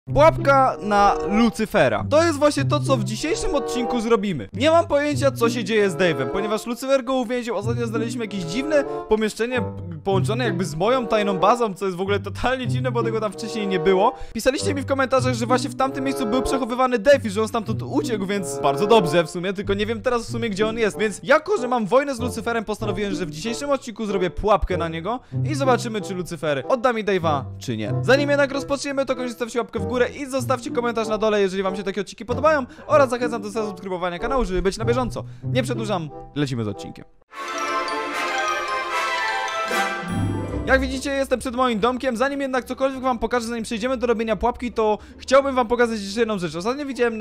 Pułapka na Lucyfera. To jest właśnie to, co w dzisiejszym odcinku zrobimy. Nie mam pojęcia, co się dzieje z Dave'em, ponieważ Lucyfer go uwięził. Ostatnio znaleźliśmy jakieś dziwne pomieszczenie połączone jakby z moją tajną bazą, co jest w ogóle totalnie dziwne, bo tego tam wcześniej nie było. Pisaliście mi w komentarzach, że właśnie w tamtym miejscu był przechowywany Dave i że on stamtąd uciekł, więc bardzo dobrze w sumie, tylko nie wiem teraz w sumie, gdzie on jest. Więc jako, że mam wojnę z Lucyferem, postanowiłem, że w dzisiejszym odcinku zrobię pułapkę na niego i zobaczymy, czy Lucyfer odda mi Dave'a, czy nie. Zanim jednak rozpoczniemy, to koniecznie zostawcie łapkę w górę i zostawcie komentarz na dole, jeżeli wam się takie odcinki podobają, oraz zachęcam do subskrybowania kanału, żeby być na bieżąco. Nie przedłużam, lecimy z odcinkiem. Jak widzicie, jestem przed moim domkiem. Zanim jednak cokolwiek wam pokażę, zanim przejdziemy do robienia pułapki, to chciałbym wam pokazać jeszcze jedną rzecz. Ostatnio widziałem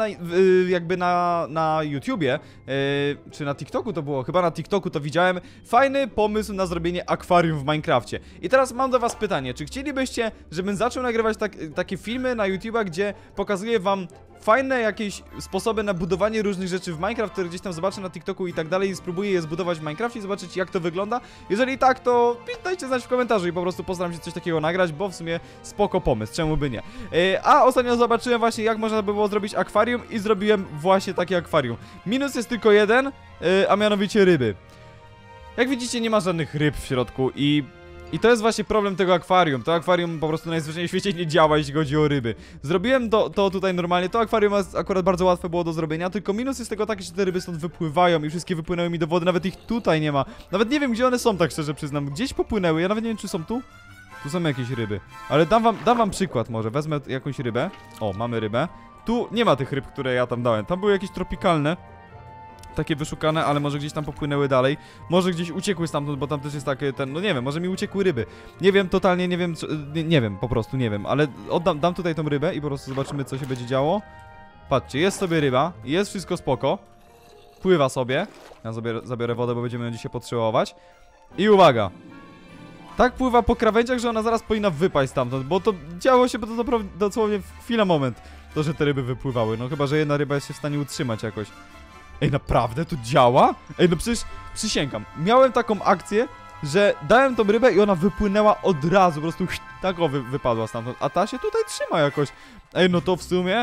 na YouTubie, czy na TikToku to było, chyba na TikToku to widziałem, fajny pomysł na zrobienie akwarium w Minecrafcie. I teraz mam do was pytanie, czy chcielibyście, żebym zaczął nagrywać takie filmy na YouTube'a, gdzie pokazuję wam fajne jakieś sposoby na budowanie różnych rzeczy w Minecraft, które gdzieś tam zobaczę na TikToku i tak dalej, i spróbuję je zbudować w Minecrafcie i zobaczyć, jak to wygląda. Jeżeli tak, to dajcie znać w komentarzu i po prostu postaram się coś takiego nagrać, bo w sumie spoko pomysł, czemu by nie. A ostatnio zobaczyłem właśnie, jak można by było zrobić akwarium i zrobiłem właśnie takie akwarium. Minus jest tylko jeden, a mianowicie ryby. Jak widzicie, nie ma żadnych ryb w środku i to jest właśnie problem tego akwarium. To akwarium po prostu najzwyczajniej w świecie nie działa, jeśli chodzi o ryby. Zrobiłem to tutaj normalnie. To akwarium jest akurat bardzo łatwe było do zrobienia. Tylko minus jest tego taki, że te ryby stąd wypływają i wszystkie wypłynęły mi do wody. Nawet ich tutaj nie ma. Nawet nie wiem, gdzie one są, tak szczerze przyznam. Gdzieś popłynęły. Ja nawet nie wiem, czy są tu. Tu są jakieś ryby. Ale dam wam przykład może. Wezmę jakąś rybę. O, mamy rybę. Tu nie ma tych ryb, które ja tam dałem. Tam były jakieś tropikalne, takie wyszukane, ale może gdzieś tam popłynęły dalej. Może gdzieś uciekły stamtąd, bo tam też jest takie no nie wiem, może mi uciekły ryby. Nie wiem, totalnie nie wiem, nie wiem, po prostu nie wiem, ale dam tutaj tą rybę i po prostu zobaczymy, co się będzie działo. Patrzcie, jest sobie ryba, jest wszystko spoko. Pływa sobie. Ja zabiorę wodę, bo będziemy ją dzisiaj potrzebować. I uwaga! Tak pływa po krawędziach, że ona zaraz powinna wypaść stamtąd, bo to działo się dosłownie w chwilę moment, to, że te ryby wypływały. No chyba, że jedna ryba jest się w stanie utrzymać jakoś. Ej, naprawdę to działa? Ej, no przecież przysięgam. Miałem taką akcję, że dałem tą rybę i ona wypłynęła od razu, po prostu tak wypadła stamtąd. A ta się tutaj trzyma jakoś. Ej, no to w sumie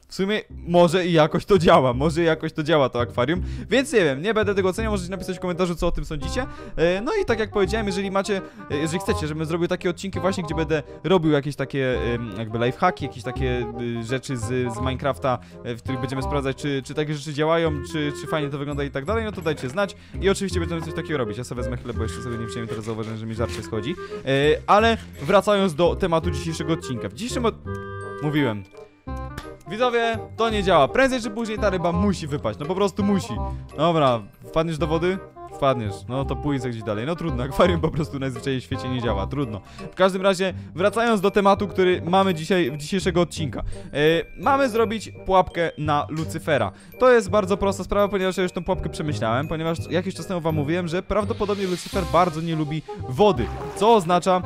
może i jakoś to działa, to akwarium. Więc nie wiem, nie będę tego oceniał, możecie napisać w komentarzu, co o tym sądzicie. No i tak jak powiedziałem, jeżeli chcecie, żebym zrobił takie odcinki właśnie, gdzie będę robił jakieś takie jakby lifehacki, jakieś takie rzeczy z Minecrafta, w których będziemy sprawdzać, czy takie rzeczy działają, czy fajnie to wygląda i tak dalej, no to dajcie znać. I oczywiście będziemy coś takiego robić. Ja sobie wezmę chleb, bo jeszcze sobie nie wziąłem, teraz zauważyłem, że mi żarcie schodzi. Ale wracając do tematu dzisiejszego odcinka. W dzisiejszym mówiłem, widzowie, to nie działa. Prędzej czy później ta ryba musi wypaść. No po prostu musi. Dobra, wpadniesz do wody? Wpadniesz. No to pójdź gdzieś dalej. No trudno, akwarium po prostu najzwyczajniej w świecie nie działa. Trudno. W każdym razie, wracając do tematu, który mamy dzisiejszego odcinka. Mamy zrobić pułapkę na Lucyfera. To jest bardzo prosta sprawa, ponieważ ja już tą pułapkę przemyślałem, ponieważ jakiś czas temu wam mówiłem, że prawdopodobnie Lucyfer bardzo nie lubi wody. Co oznacza,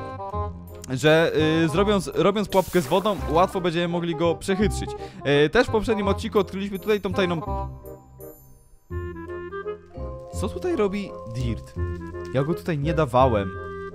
że robiąc pułapkę z wodą, łatwo będziemy mogli go przechytrzyć. Też w poprzednim odcinku odkryliśmy tutaj tą tajną... Co tutaj robi Dirt? Ja go tutaj nie dawałem.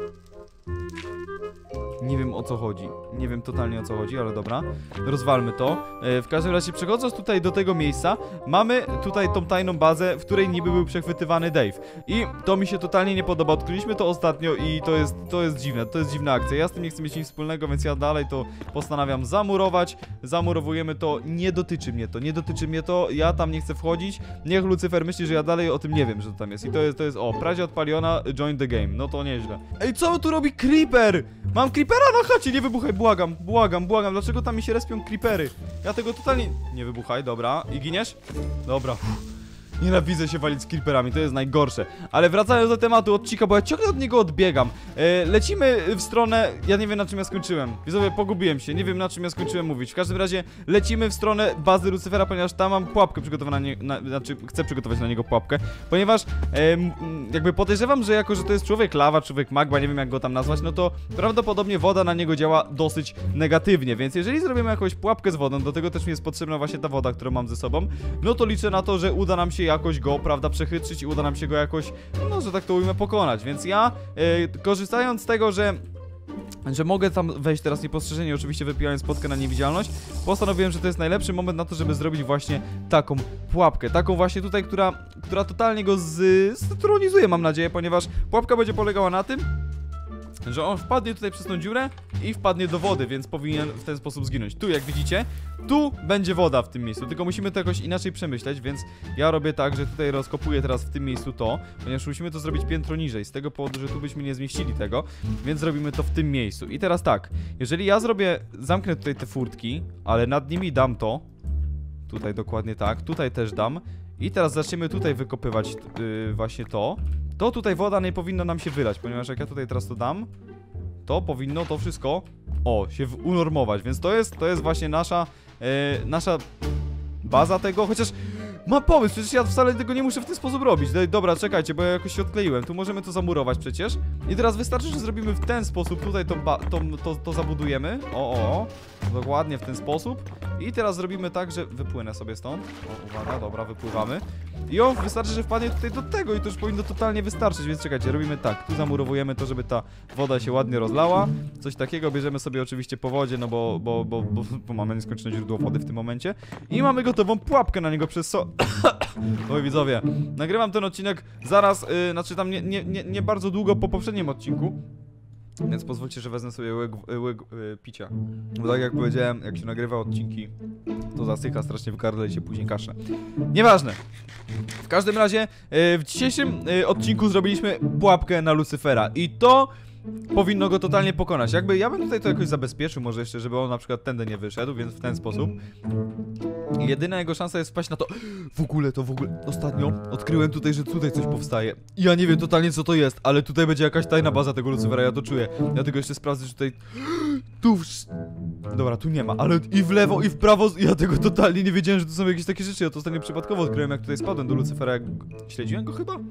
Nie wiem, o co chodzi. Nie wiem totalnie, o co chodzi, ale dobra. Rozwalmy to. W każdym razie, przechodząc tutaj do tego miejsca, mamy tutaj tą tajną bazę, w której niby był przechwytywany Dave. I to mi się totalnie nie podoba. Odkryliśmy to ostatnio i to jest dziwne. To jest dziwna akcja. Ja z tym nie chcę mieć nic wspólnego, więc ja dalej to postanawiam zamurować. Zamurowujemy to. Nie dotyczy mnie to. Ja tam nie chcę wchodzić. Niech Lucyfer myśli, że ja dalej o tym nie wiem, że to tam jest. I to jest o, prazie odpaliona, join the game. No to nieźle. Ej, co tu robi Creeper? Mam Creepera na chacie, nie wybuchaj, błagam. Dlaczego tam mi się respią creepery? Ja tego totalnie... Nie wybuchaj, dobra. I giniesz? Dobra. Nienawidzę się walić z creeperami, to jest najgorsze. Ale wracając do tematu odcinka, bo ja ciągle od niego odbiegam. Lecimy w stronę... Ja nie wiem, na czym ja skończyłem. Widzowie, pogubiłem się, nie wiem, na czym ja skończyłem mówić. W każdym razie lecimy w stronę bazy Lucyfera, ponieważ tam mam pułapkę przygotowaną znaczy, chcę przygotować na niego pułapkę. Ponieważ jakby podejrzewam, że jako, że to jest człowiek lawa, człowiek magma, nie wiem jak go tam nazwać, no to prawdopodobnie woda na niego działa dosyć negatywnie. Więc jeżeli zrobimy jakąś pułapkę z wodą, do tego też mi jest potrzebna właśnie ta woda, którą mam ze sobą, no to liczę na to, że uda nam się jakoś go, prawda, przechytrzyć i uda nam się go jakoś, no, że tak to ujmę, pokonać. Więc ja, korzystając z tego, że że mogę tam wejść teraz niepostrzeżenie, oczywiście wypijając potkę na niewidzialność. Postanowiłem, że to jest najlepszy moment na to, żeby zrobić właśnie taką pułapkę. Taką właśnie tutaj, która totalnie go ztronizuje, mam nadzieję, ponieważ pułapka będzie polegała na tym, że on wpadnie tutaj przez tą dziurę i wpadnie do wody, więc powinien w ten sposób zginąć. Tu, jak widzicie, tu będzie woda w tym miejscu, tylko musimy to jakoś inaczej przemyśleć, więc ja robię tak, że tutaj rozkopuję teraz w tym miejscu to, ponieważ musimy to zrobić piętro niżej, z tego powodu, że tu byśmy nie zmieścili tego, więc zrobimy to w tym miejscu. I teraz tak, jeżeli ja zamknę tutaj te furtki, ale nad nimi dam to, tutaj dokładnie tak, tutaj też dam, i teraz zaczniemy tutaj wykopywać właśnie to tutaj woda nie powinna nam się wylać, ponieważ jak ja tutaj teraz to dam, to powinno to wszystko, się unormować, więc to jest właśnie nasza baza tego, chociaż mam pomysł, przecież ja wcale tego nie muszę w ten sposób robić. Dobra, czekajcie, bo ja jakoś się odkleiłem, tu możemy to zamurować przecież i teraz wystarczy, że zrobimy w ten sposób, tutaj to zabudujemy, dokładnie w ten sposób i teraz zrobimy tak, że wypłynę sobie stąd, uwaga, dobra, wypływamy i wystarczy, że wpadnie tutaj do tego i to już powinno totalnie wystarczyć, więc czekajcie, robimy tak, tu zamurowujemy to, żeby ta woda się ładnie rozlała, coś takiego, bierzemy sobie oczywiście po wodzie, no bo mamy nieskończone źródło wody w tym momencie i mamy gotową pułapkę na niego Oj widzowie, nagrywam ten odcinek zaraz, znaczy tam nie bardzo długo po poprzednim odcinku, więc pozwólcie, że wezmę sobie łyk picia. Bo tak jak powiedziałem, jak się nagrywa odcinki, to zasycha strasznie w gardle i się później kaszę. Nieważne. W każdym razie w dzisiejszym odcinku zrobiliśmy pułapkę na Lucyfera i to powinno go totalnie pokonać. Jakby ja bym tutaj to jakoś zabezpieczył, może jeszcze, żeby on na przykład tędy nie wyszedł, więc w ten sposób. Jedyna jego szansa jest wpaść na to. W ogóle ostatnio odkryłem tutaj, że tutaj coś powstaje. Ja nie wiem totalnie co to jest, ale tutaj będzie jakaś tajna baza tego Lucyfera, ja to czuję. Ja tego jeszcze sprawdzę, że tutaj. Dobra, tu nie ma, ale i w lewo, i w prawo. Ja tego totalnie nie wiedziałem, że to są jakieś takie rzeczy. Ja to ostatnio przypadkowo odkryłem, jak tutaj spadłem do Lucyfera. Śledziłem go chyba?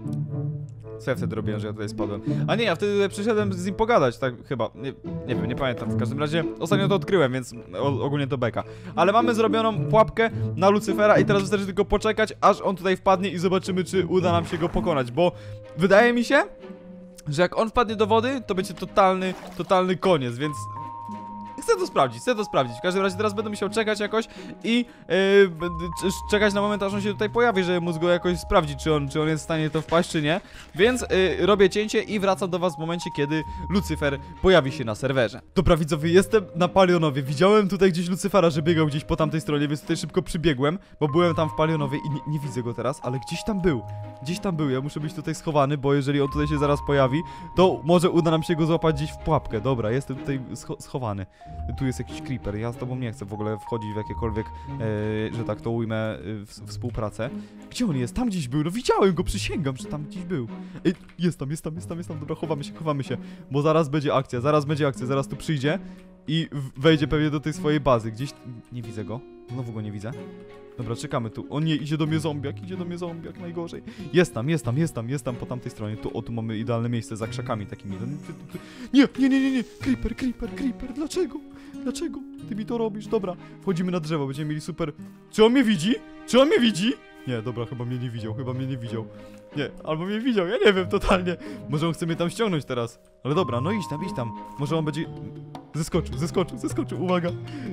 Co ja wtedy robiłem, że ja tutaj spadłem? A nie, ja wtedy przyszedłem z nim pogadać, tak chyba. Nie wiem, nie pamiętam. W każdym razie ostatnio to odkryłem, więc ogólnie to beka. Ale mamy zrobioną pułapkę na Lucyfera i teraz wystarczy tylko poczekać, aż on tutaj wpadnie i zobaczymy, czy uda nam się go pokonać, bo wydaje mi się, że jak on wpadnie do wody, to będzie totalny koniec, więc chcę to sprawdzić. W każdym razie teraz będę musiał czekać jakoś i czekać na moment, aż on się tutaj pojawi, żeby móc go jakoś sprawdzić, czy on jest w stanie to wpaść, czy nie. Więc robię cięcie i wracam do was w momencie, kiedy Lucyfer pojawi się na serwerze. Dobra widzowie, jestem na Palionowie. Widziałem tutaj gdzieś Lucyfera, że biegał gdzieś po tamtej stronie, więc tutaj szybko przybiegłem, bo byłem tam w Palionowie i nie widzę go teraz, ale gdzieś tam był. Ja muszę być tutaj schowany, bo jeżeli on tutaj się zaraz pojawi, to może uda nam się go złapać gdzieś w pułapkę. Dobra, jestem tutaj schowany. Tu jest jakiś creeper, ja z tobą nie chcę w ogóle wchodzić w jakiekolwiek, że tak to ujmę, współpracę. Gdzie on jest? Tam gdzieś był, no widziałem go, przysięgam, że tam gdzieś był. Ej, jest tam, dobra, chowamy się, bo zaraz będzie akcja, zaraz tu przyjdzie i wejdzie pewnie do tej swojej bazy. Gdzieś, nie widzę go, znowu go nie widzę. Dobra, czekamy tu. O nie, idzie do mnie zombiak, najgorzej. Jest tam po tamtej stronie. Tu mamy idealne miejsce za krzakami takimi. Nie. Creeper, dlaczego? Ty mi to robisz? Dobra, wchodzimy na drzewo, będziemy mieli super. Czy on mnie widzi? Nie, dobra, chyba mnie nie widział. Nie, albo mnie widział, ja nie wiem totalnie. Może on chce mnie tam ściągnąć teraz. Ale dobra, no idź tam. Może on będzie... Zeskoczył, uwaga.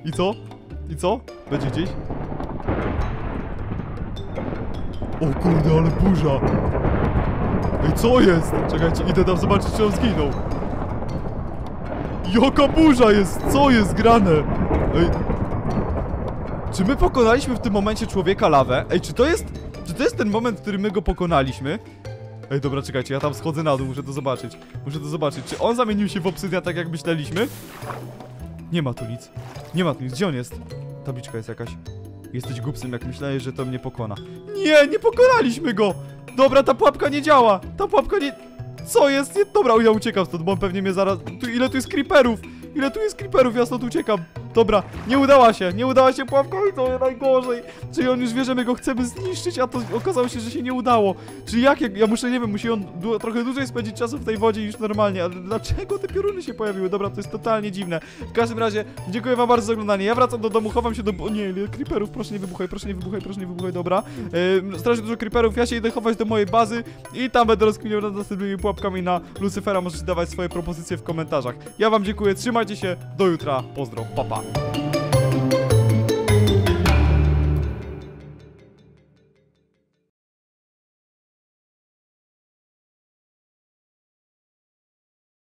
I co? Będzie gdzieś? O kurde, ale burza! Ej, co jest? Czekajcie, idę tam zobaczyć, czy on zginął. Jaka burza jest! Co jest grane? Ej... Czy my pokonaliśmy w tym momencie człowieka lawę? Ej, czy to jest ten moment, w którym my go pokonaliśmy? Ej, dobra, czekajcie, ja tam schodzę na dół, muszę to zobaczyć. Czy on zamienił się w obsydian tak, jak myśleliśmy? Nie ma tu nic. Gdzie on jest? Tabliczka jest jakaś. Jesteś głupcem, jak myślałeś, że to mnie pokona. Nie pokonaliśmy go! Dobra, ta pułapka nie działa! Co jest? Dobra, ja uciekam stąd, bo on pewnie mnie zaraz... Ile tu jest creeperów? Ja stąd uciekam. Dobra, nie udała się pułapka i to najgorzej. Czyli on już wie, że my go chcemy zniszczyć, a to okazało się, że się nie udało. Czyli ja muszę, nie wiem, musi on trochę dłużej spędzić czasu w tej wodzie niż normalnie, ale dlaczego te pioruny się pojawiły? Dobra, to jest totalnie dziwne. W każdym razie, dziękuję wam bardzo za oglądanie. Ja wracam do domu, chowam się do... O nie, creeperów, proszę nie wybuchaj, dobra. Strasznie dużo creeperów, ja się idę chować do mojej bazy i tam będę rozkminiał nad następnymi pułapkami na Lucyfera. Możecie dawać swoje propozycje w komentarzach. Ja wam dziękuję, trzymajcie się, do jutra, pozdro, pa pa.